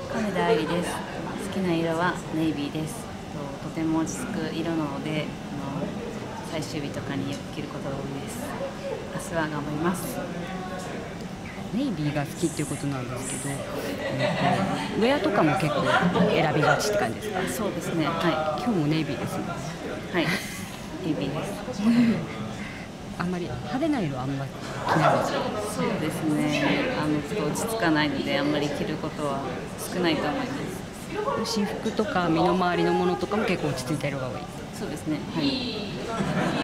亀田愛理です。好きな色はネイビーです。とても落ち着く色なので、最終日とかによく着ることが多いです。明日は頑張ります。 ネイビーが好きっていうことなんですけど、ウェアとかも結構選びがちって感じですか？ そうですね。は今日もネイビーですね。 い。はい。ネイビーです。 あんまり派手な色あんまり着ないですか？ そうですね。ちょっと落ち着かないので、あんまり着ることは少ないと思います。 私服とか身の回りのものとかも結構落ち着いた色が多い。 そうですね。はい。